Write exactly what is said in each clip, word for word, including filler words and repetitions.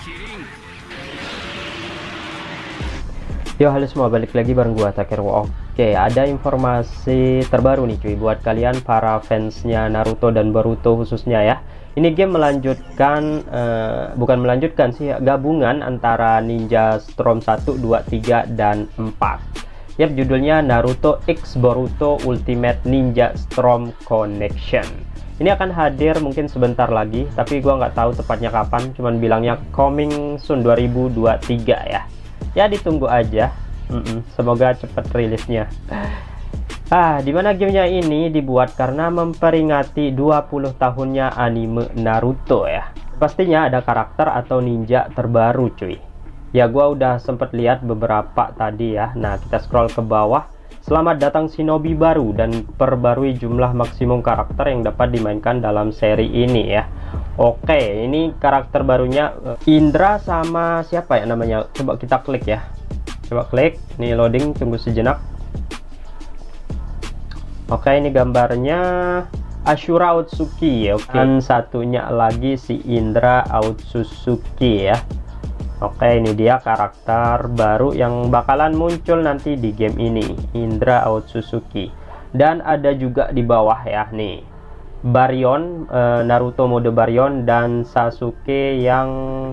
Yo, halo semua, balik lagi bareng gua Takeru. Oke, ada informasi terbaru nih cuy buat kalian para fansnya Naruto dan Boruto khususnya ya. Ini game melanjutkan, uh, bukan melanjutkan sih, gabungan antara Ninja Storm satu, dua, tiga, dan empat. Yap, judulnya Naruto X Boruto Ultimate Ninja Storm Connection. Ini akan hadir mungkin sebentar lagi, tapi gua nggak tahu tepatnya kapan, cuman bilangnya coming soon dua ribu dua puluh tiga ya. Ya ditunggu aja, mm -mm, semoga cepat rilisnya. Ah, dimana gamenya ini dibuat karena memperingati dua puluh tahunnya anime Naruto ya. Pastinya ada karakter atau ninja terbaru cuy. Ya gua udah sempet lihat beberapa tadi ya. Nah kita scroll ke bawah. Selamat datang shinobi baru dan perbarui jumlah maksimum karakter yang dapat dimainkan dalam seri ini ya. Oke, ini karakter barunya Indra sama siapa ya namanya? Coba kita klik ya. Coba klik, nih loading, tunggu sejenak. Oke, ini gambarnya Ashura Otsutsuki ya. Oke, dan satunya lagi si Indra Otsutsuki ya. Oke, ini dia karakter baru yang bakalan muncul nanti di game ini, Indra Otsutsuki. Dan ada juga di bawah ya nih Baryon, uh, Naruto mode Baryon dan Sasuke yang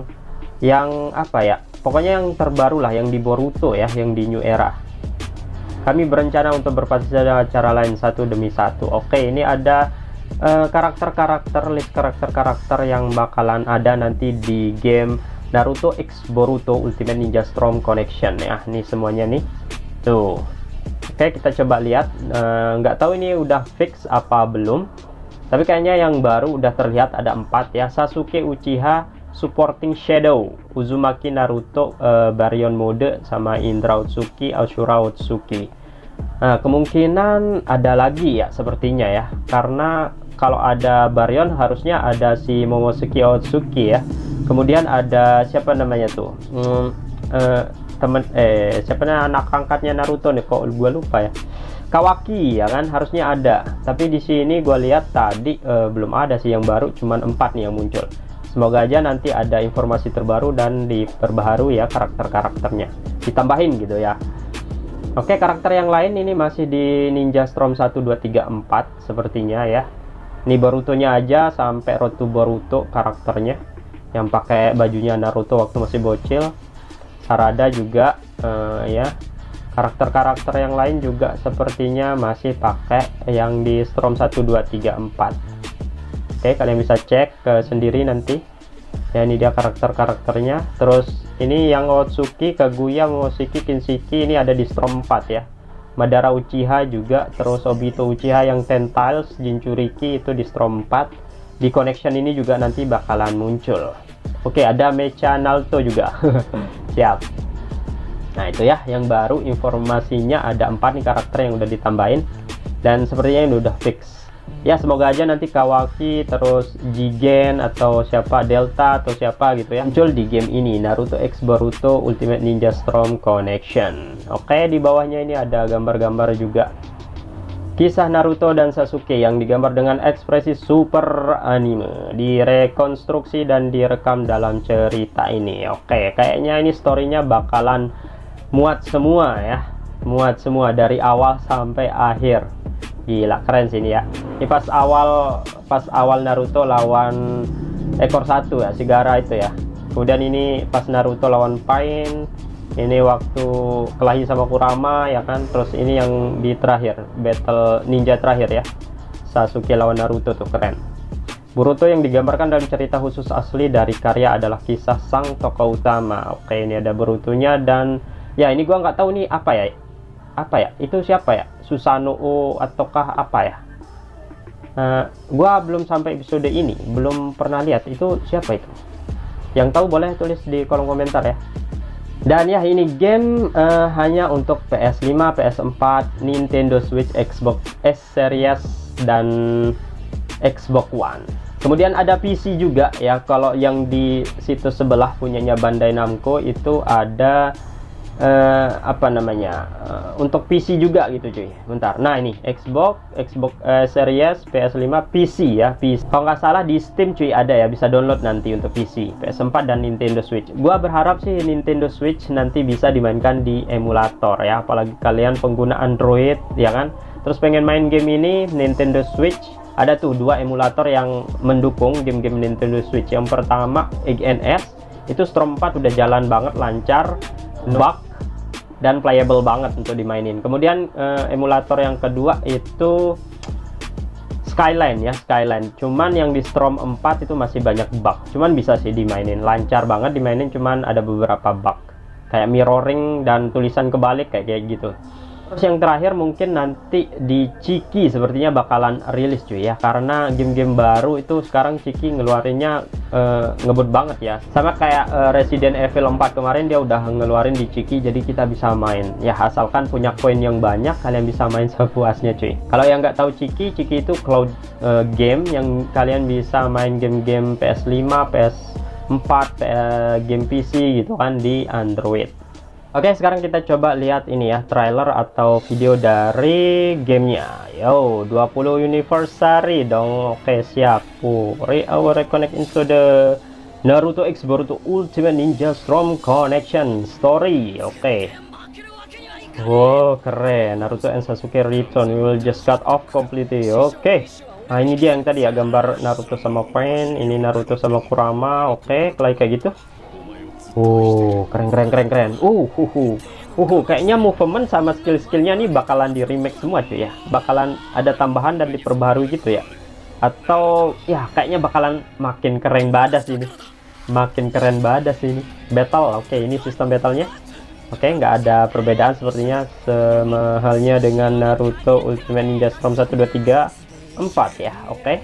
yang apa ya, pokoknya yang terbaru lah, yang di Boruto ya, yang di New Era. Kami berencana untuk berpartisipasi dengan cara lain satu demi satu. Oke, ini ada karakter-karakter, uh, list karakter-karakter yang bakalan ada nanti di game Naruto X Boruto Ultimate Ninja Storm Connection ya. Nih semuanya nih tuh. Oke, kita coba lihat. Nggak uh, tahu ini udah fix apa belum, tapi kayaknya yang baru udah terlihat ada empat ya. Sasuke Uchiha Supporting Shadow, Uzumaki Naruto uh, Baryon mode, sama Indra Otsutsuki, Ashura Otsutsuki. Nah, kemungkinan ada lagi ya sepertinya ya, karena kalau ada Baryon harusnya ada si Momoshiki Otsutsuki ya. Kemudian ada siapa namanya tuh? Hmm, uh, temen eh siapa namanya anak angkatnya Naruto nih, kok gua lupa ya. Kawaki ya kan, harusnya ada. Tapi di sini gua lihat tadi uh, belum ada sih yang baru, cuman empat nih yang muncul. Semoga aja nanti ada informasi terbaru dan diperbaharui ya karakter-karakternya, ditambahin gitu ya. Oke, karakter yang lain ini masih di Ninja Storm satu, dua, tiga, empat sepertinya ya. Ini Borutonya aja sampai Road to Boruto karakternya yang pakai bajunya Naruto waktu masih bocil. Sarada juga uh, ya. Karakter-karakter yang lain juga sepertinya masih pakai yang di Storm satu, dua, tiga, empat. Oke, kalian bisa cek ke sendiri nanti ya. Ini dia karakter-karakternya. Terus ini yang Otsuki, Kaguya, Momoshiki, Kinshiki ini ada di Storm empat ya. Madara Uchiha juga. Terus Obito Uchiha yang Ten Tails, Jinchuriki itu di Storm empat. Di Connection ini juga nanti bakalan muncul. Oke, ada Mecha Naruto juga. Siap. Nah itu ya yang baru informasinya, ada empat nih karakter yang udah ditambahin dan sepertinya ini udah fix ya. Semoga aja nanti Kawaki, terus Jigen atau siapa, Delta atau siapa gitu ya, muncul di game ini, Naruto X Boruto Ultimate Ninja Storm Connection. Oke, di bawahnya ini ada gambar-gambar juga kisah Naruto dan Sasuke yang digambar dengan ekspresi super anime, direkonstruksi dan direkam dalam cerita ini. Oke, kayaknya ini storynya bakalan muat semua ya, muat semua dari awal sampai akhir. Gila, keren sih ini ya. Ini pas awal pas awal Naruto lawan ekor satu ya, si Gaara itu ya. Kemudian ini pas Naruto lawan Pain, ini waktu kelahi sama Kurama ya kan. Terus ini yang di terakhir, battle ninja terakhir ya, Sasuke lawan Naruto tuh keren. Boruto yang digambarkan dalam cerita khusus asli dari karya adalah kisah sang tokoh utama. Oke, ini ada Borutonya dan ya ini gua nggak tahu nih apa ya, apa ya itu siapa ya, Susanoo ataukah apa ya. Uh, gua belum sampai episode ini, belum pernah lihat itu siapa itu. Yang tahu boleh tulis di kolom komentar ya. Dan ya ini game uh, hanya untuk P S lima, P S empat, Nintendo Switch, Xbox S Series dan Xbox One. Kemudian ada P C juga ya. Kalau yang di situs sebelah punyanya Bandai Namco itu ada uh, apa namanya uh, untuk P C juga gitu cuy. Bentar, nah ini Xbox Xbox uh, Series, P S lima, P C ya, P C. Kalau nggak salah di Steam cuy ada ya, bisa download nanti untuk P C, P S empat dan Nintendo Switch. Gua berharap sih Nintendo Switch nanti bisa dimainkan di emulator ya, apalagi kalian pengguna Android ya kan, terus pengen main game ini Nintendo Switch. Ada tuh dua emulator yang mendukung game-game Nintendo Switch. Yang pertama X N S, itu Strom empat udah jalan banget, lancar, bug dan playable banget untuk dimainin. Kemudian eh, emulator yang kedua itu Skyline ya, Skyline. Cuman yang di Strom empat itu masih banyak bug. Cuman bisa sih dimainin, lancar banget dimainin, cuman ada beberapa bug. Kayak mirroring dan tulisan kebalik kayak kayak gitu. Terus yang terakhir mungkin nanti di Ciki sepertinya bakalan rilis cuy ya, karena game-game baru itu sekarang Ciki ngeluarinnya uh, ngebut banget ya, sama kayak uh, Resident Evil empat kemarin dia udah ngeluarin di Ciki, jadi kita bisa main ya, asalkan punya koin yang banyak kalian bisa main sepuasnya cuy. Kalau yang nggak tahu Ciki, Ciki itu cloud uh, game yang kalian bisa main game-game P S lima, P S empat, uh, game P C gitu kan di Android. Oke, sekarang kita coba lihat ini ya, trailer atau video dari gamenya. Yo, dua puluh anniversary dong. Oke, siap. Oh, re our reconnect into the Naruto X Boruto Ultimate Ninja Storm Connection Story. Oke. Wow, keren. Naruto and Sasuke return. We will just cut off completely. Oke. Nah, ini dia yang tadi ya, gambar Naruto sama Pain. Ini Naruto sama Kurama. Oke, kayak gitu. Oh, keren keren keren keren. Uh, uh, uh, uh, uh. Kayaknya movement sama skill-skillnya nih bakalan di remake semua cuy ya. Bakalan ada tambahan dan diperbarui gitu ya. Atau ya kayaknya bakalan makin keren badas ini. Makin keren badas ini. Battle, oke, ini sistem battlenya. Oke, nggak ada perbedaan sepertinya, semahalnya dengan Naruto Ultimate Ninja Storm satu, dua, tiga, empat ya. Oke.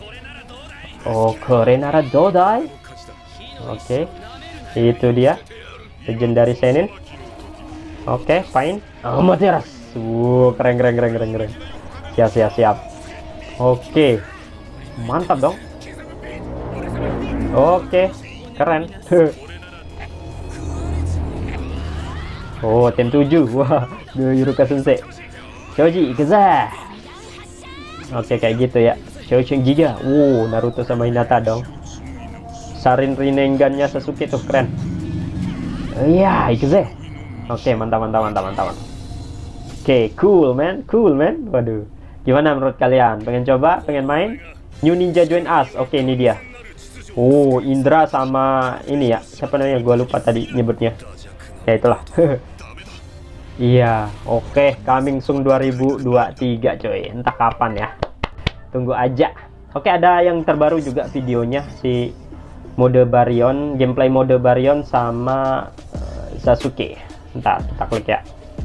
Oh, Korenara Dodai. Oke. Itu dia legendary Senin. Oke, okay, fine. Amaterasu. Wow, keren keren keren keren keren. Siap siap siap. Oke. Okay. Mantap dong. Oke, okay. Keren. Oh, tim tujuh. Wah, Yuruka Sensei. Shoji Ikuza. Oke, okay, kayak gitu ya. Shoujin Giga. Wow, Naruto sama Hinata dong. Sarin Rinnegan-nya Sasuke tuh keren. Iya, itu sih. Oke, mantap mantap mantap mantap. Oke, cool man, cool man. Waduh. Gimana menurut kalian? Pengen coba, pengen main? New Ninja Join Us. Oke, ini dia. Oh, Indra sama ini ya. Siapa namanya? Gua lupa tadi nyebutnya. Ya itulah. Iya, oke, coming soon dua ribu dua puluh tiga coy. Entah kapan ya. Tunggu aja. Oke, ada yang terbaru juga videonya si mode Baryon, gameplay mode Baryon sama uh, Sasuke. Ntar kita klik ya.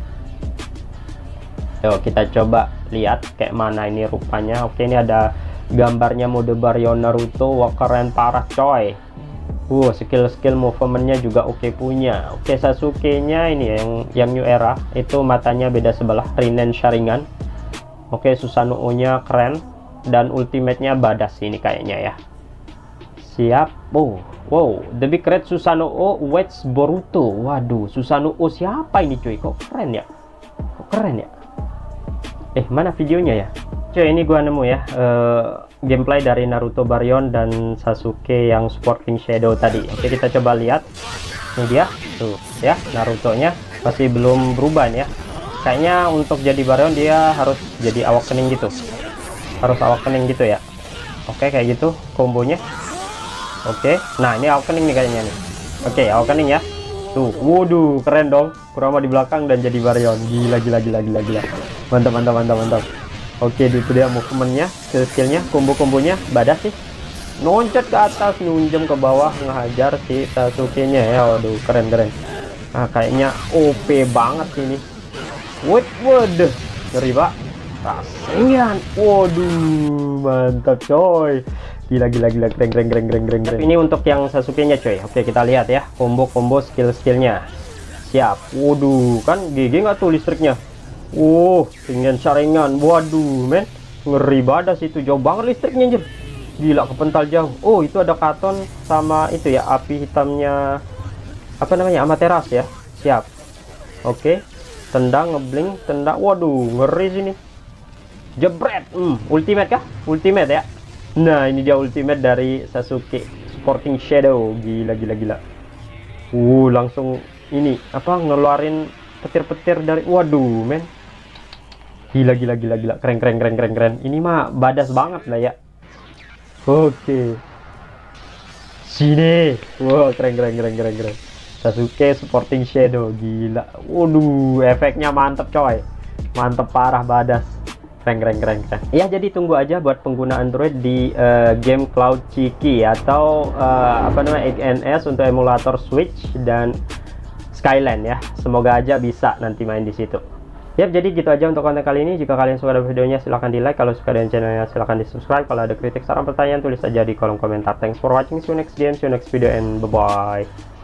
Yuk kita coba lihat kayak mana ini rupanya. Oke, ini ada gambarnya mode Baryon Naruto. Wah, keren parah coy. Wow, skill-skill movementnya juga oke punya. Oke, Sasuke nya ini yang yang new era, itu matanya beda sebelah, Rinen Sharingan. Oke, Susanoo nya keren dan ultimate-nya badas ini kayaknya ya. Siap. Oh, wow, the big red Susanoo Wedge Boruto. Waduh, Susanoo siapa ini cuy? Kok keren ya? Kok keren ya? Eh, mana videonya ya? Cuy, ini gua nemu ya uh, gameplay dari Naruto Baryon dan Sasuke yang Sporting Shadow tadi. Oke, kita coba lihat. Ini dia. Tuh, ya, Naruto-nya masih belum berubah ya. Kayaknya untuk jadi Baryon dia harus jadi awakening gitu. Harus awakening gitu ya. Oke, kayak gitu kombonya. Oke, nah ini awakening nih kayaknya nih. Oke, awakening ya. Tuh, waduh, keren dong. Kurama di belakang dan jadi Baryon. Gila, gila, gila, gila, gila. Mantap, mantap, mantap, mantap. Oke, itu dia movementnya, skill-skillnya, combo-kombonya, badas sih. Loncat ke atas, nunjem ke bawah, ngehajar si Sasuke-nya ya. Waduh, keren, keren. Nah, kayaknya O P banget ini. Wait, waduh, ngeri pak. Rasengan, waduh, mantap coy. Gila gila gila, keren keren keren keren keren keren. Ini untuk yang Sasuke nya coy. Oke, kita lihat ya combo combo skill skillnya. Siap. Waduh, kan G G nggak tuh listriknya. Wow, tinggal saringan. Waduh men, ngeri badas itu, jauh banget listriknya anjir. Gila, kepental jauh. Oh, itu ada Katon sama itu ya, api hitamnya apa namanya, Amaterasu ya. Siap. Oke, tendang, ngeblink, tendang. Waduh, ngeri sini. Jebret. Hmm, ultimate kah? Ultimate ya. Nah, ini dia ultimate dari Sasuke, Sporting Shadow. Gila, gila, gila. Uh, langsung ini apa ngeluarin petir-petir dari. Waduh, men. Gila, gila, gila, gila. Keren, keren, keren, keren, keren. Ini mah badas banget lah ya. Oke. Sini. Wow, keren, keren, keren, keren, keren. Sasuke Sporting Shadow, gila. Waduh, efeknya mantep coy. Mantep parah, badas. Keren, keren, keren, keren. Ya, jadi tunggu aja buat pengguna Android di uh, game Cloud Chiki atau uh, apa namanya X N S untuk emulator Switch dan Skyline ya. Semoga aja bisa nanti main di situ. Yap, jadi gitu aja untuk konten kali ini. Jika kalian suka dengan videonya, silahkan di like. Kalau suka dengan channelnya, silahkan di subscribe. Kalau ada kritik, saran, pertanyaan, tulis aja di kolom komentar. Thanks for watching. See you next game, see you next video, and bye bye.